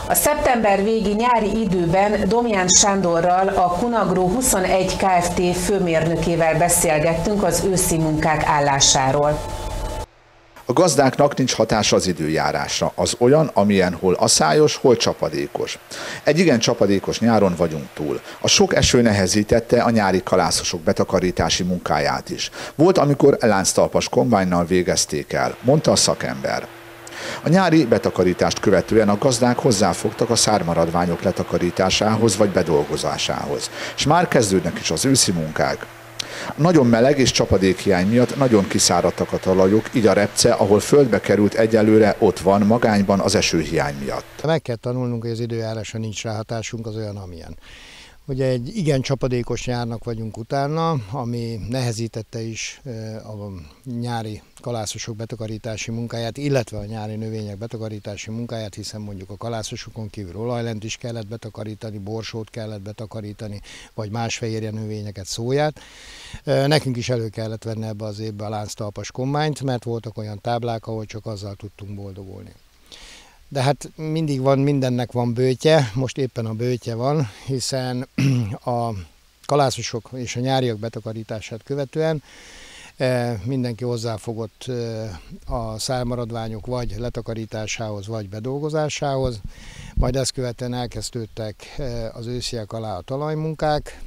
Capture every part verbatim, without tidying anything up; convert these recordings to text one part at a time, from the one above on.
A szeptember végi nyári időben Domján Sándorral, a Kunagró huszonegy Kft. Főmérnökével beszélgettünk az őszi munkák állásáról. A gazdáknak nincs hatása az időjárásra, az olyan, amilyen hol aszályos, hol csapadékos. Egy igen csapadékos nyáron vagyunk túl. A sok eső nehezítette a nyári kalászosok betakarítási munkáját is. Volt, amikor lánctalpas kombájnnal végezték el, mondta a szakember. A nyári betakarítást követően a gazdák hozzáfogtak a szármaradványok letakarításához vagy bedolgozásához, és már kezdődnek is az őszi munkák. Nagyon meleg és csapadékhiány miatt nagyon kiszáradtak a talajok, így a repce, ahol földbe került, egyelőre ott van magányban az esőhiány miatt. Meg kell tanulnunk, hogy az időjárásra nincs ráhatásunk, az olyan, amilyen. Ugye egy igen csapadékos nyárnak vagyunk utána, ami nehezítette is a nyári kalászosok betakarítási munkáját, illetve a nyári növények betakarítási munkáját, hiszen mondjuk a kalászosokon kívül olajlent is kellett betakarítani, borsót kellett betakarítani, vagy más fehérje növényeket, szóját. Nekünk is elő kellett venni ebbe az évbe a lánctalpas kombányt, mert voltak olyan táblák, ahol csak azzal tudtunk boldogulni. De hát mindig van, mindennek van bőtje, most éppen a bőtje van, hiszen a kalászosok és a nyáriak betakarítását követően mindenki hozzáfogott a szármaradványok vagy letakarításához, vagy bedolgozásához, majd ezt követően elkezdődtek az ősziek alá a talajmunkák,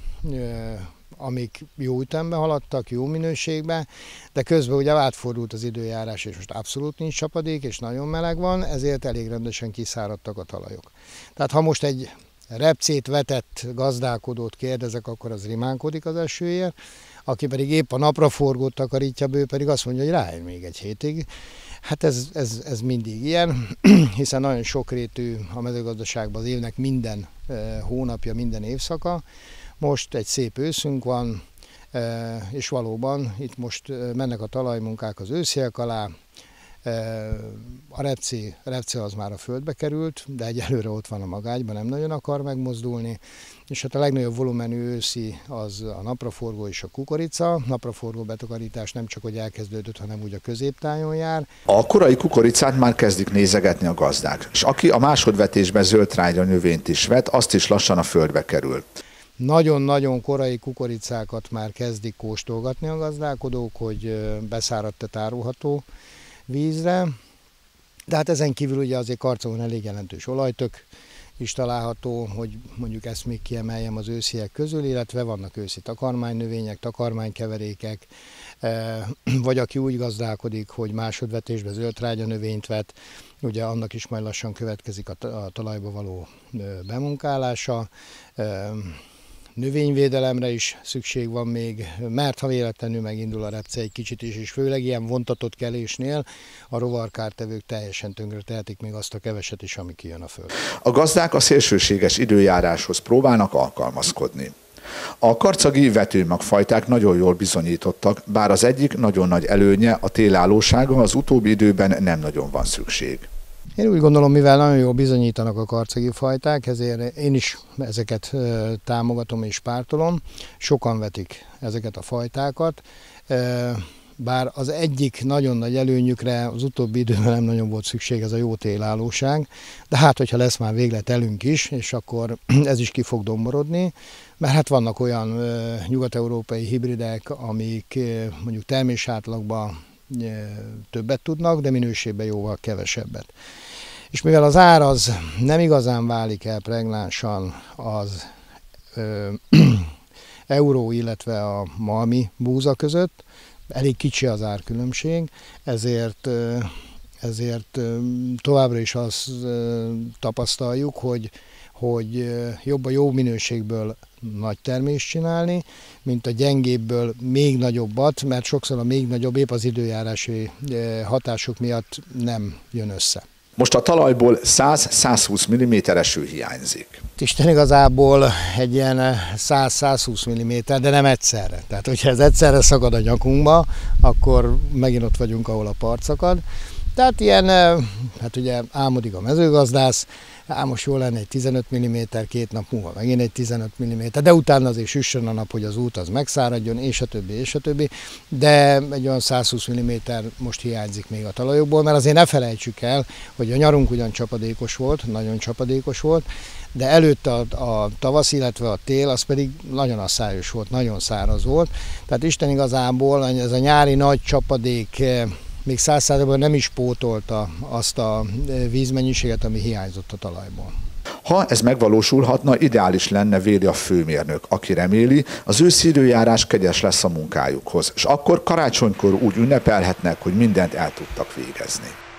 amik jó ütemben haladtak, jó minőségben, de közben ugye átfordult az időjárás, és most abszolút nincs csapadék, és nagyon meleg van, ezért elég rendesen kiszáradtak a talajok. Tehát ha most egy repcét vetett gazdálkodót kérdezek, akkor az rimánkodik az esőért, aki pedig épp a napraforgót takarítja be, ő pedig azt mondja, hogy ráér még egy hétig. Hát ez, ez, ez mindig ilyen, hiszen nagyon sokrétű a mezőgazdaságban az évnek minden hónapja, minden évszaka. Most egy szép őszünk van, és valóban itt most mennek a talajmunkák az ősziek alá. A repce, a repce az már a földbe került, de egyelőre ott van a magágyban, nem nagyon akar megmozdulni. És hát a legnagyobb volumenű őszi az a napraforgó és a kukorica. Napraforgó betakarítás nem csak hogy elkezdődött, hanem úgy a középtájon jár. A korai kukoricát már kezdik nézegetni a gazdák, és aki a másodvetésben zöldtrágya növényt is vet, azt is lassan a földbe kerül. Nagyon-nagyon korai kukoricákat már kezdik kóstolgatni a gazdálkodók, hogy beszáradt-e tárolható vízre. De hát ezen kívül ugye azért Karcagon elég jelentős olajtök is található, hogy mondjuk ezt még kiemeljem az ősziek közül, illetve vannak őszi takarmánynövények, takarmánykeverékek, vagy aki úgy gazdálkodik, hogy másodvetésben zöldtrágya növényt vet, ugye annak is majd lassan következik a talajba való bemunkálása. Növényvédelemre is szükség van még, mert ha véletlenül megindul a repce egy kicsit is, és főleg ilyen vontatott kelésnél a rovarkártevők teljesen tönkre tehetik még azt a keveset is, ami kijön a föld. A gazdák a szélsőséges időjáráshoz próbálnak alkalmazkodni. A karcagi vetőmagfajták nagyon jól bizonyítottak, bár az egyik nagyon nagy előnye a télállósága, az utóbbi időben nem nagyon van szükség. Én úgy gondolom, mivel nagyon jól bizonyítanak a karcagi fajták, ezért én is ezeket támogatom és pártolom. Sokan vetik ezeket a fajtákat, bár az egyik nagyon nagy előnyükre az utóbbi időben nem nagyon volt szükség, ez a jó télállóság, de hát, hogyha lesz már végletelünk is, és akkor ez is ki fog domborodni, mert hát vannak olyan nyugat-európai hibridek, amik mondjuk termésátlagban többet tudnak, de minőségben jóval kevesebbet. És mivel az ár az nem igazán válik el pregnánsan az ö, euró, illetve a malmi búza között, elég kicsi az árkülönbség, ezért, ezért továbbra is azt tapasztaljuk, hogy, hogy jobb a jó minőségből nagy termést csinálni, mint a gyengébből még nagyobbat, mert sokszor a még nagyobb épp az időjárási hatások miatt nem jön össze. Most a talajból száz-százhúsz milliméter eső hiányzik. Isten igazából egy ilyen száz-százhúsz milliméter, de nem egyszerre. Tehát, hogyha ez egyszerre szakad a nyakunkba, akkor megint ott vagyunk, ahol a part szakad. Tehát ilyen, hát ugye álmodik a mezőgazdász, ám most jól lenne egy tizenöt milliméter, két nap múlva megint egy tizenöt milliméter, de utána azért süssön a nap, hogy az út az megszáradjon, és a többi, és a többi, de egy olyan száz húsz milliméter most hiányzik még a talajokból, mert azért ne felejtsük el, hogy a nyarunk ugyan csapadékos volt, nagyon csapadékos volt, de előtte a, a tavasz, illetve a tél, az pedig nagyon asszályos volt, nagyon száraz volt, tehát Isten igazából ez a nyári nagy csapadék még száz százalékban nem is pótolta azt a vízmennyiséget, ami hiányzott a talajból. Ha ez megvalósulhatna, ideális lenne, véli a főmérnök, aki reméli, az őszi időjárás kegyes lesz a munkájukhoz, és akkor karácsonykor úgy ünnepelhetnek, hogy mindent el tudtak végezni.